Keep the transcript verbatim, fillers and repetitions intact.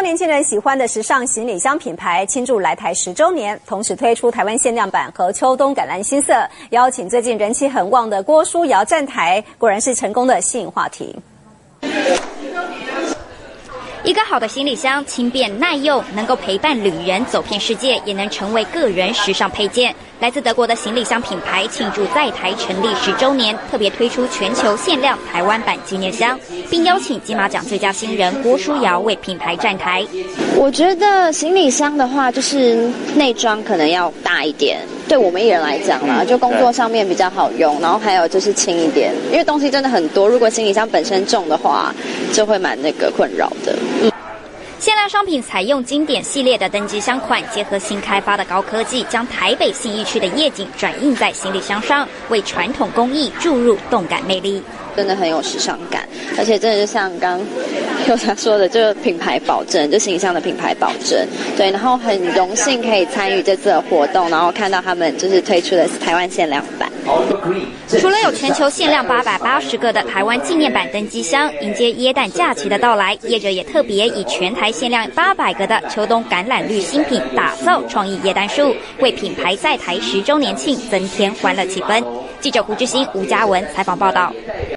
年轻人喜欢的时尚行李箱品牌庆祝来台十周年，同时推出台湾限量版和秋冬橄榄新色，邀请最近人气很旺的郭书瑶站台，果然是成功的吸引话题。 一个好的行李箱，轻便耐用，能够陪伴旅人走遍世界，也能成为个人时尚配件。来自德国的行李箱品牌庆祝在台成立十周年，特别推出全球限量台湾版纪念箱，并邀请金马奖最佳新人郭书瑶为品牌站台。 我觉得行李箱的话，就是内装可能要大一点，对我们艺人来讲啦，就工作上面比较好用，然后还有就是轻一点，因为东西真的很多，如果行李箱本身重的话，就会蛮那个困扰的。嗯。 限量商品采用经典系列的登机箱款，结合新开发的高科技，将台北信义区的夜景转印在行李箱上，为传统工艺注入动感魅力。 真的很有时尚感，而且真的就像刚佑他说的，就是品牌保证，就行李箱的品牌保证。对，然后很荣幸可以参与这次的活动，然后看到他们就是推出的台湾限量版。 除了有全球限量八百八十个的台湾纪念版登机箱，迎接耶诞假期的到来，业者也特别以全台限量八百个的秋冬橄榄绿新品打造创意耶诞树，为品牌在台十周年庆增添欢乐气氛。记者胡志新、吴嘉文采访报道。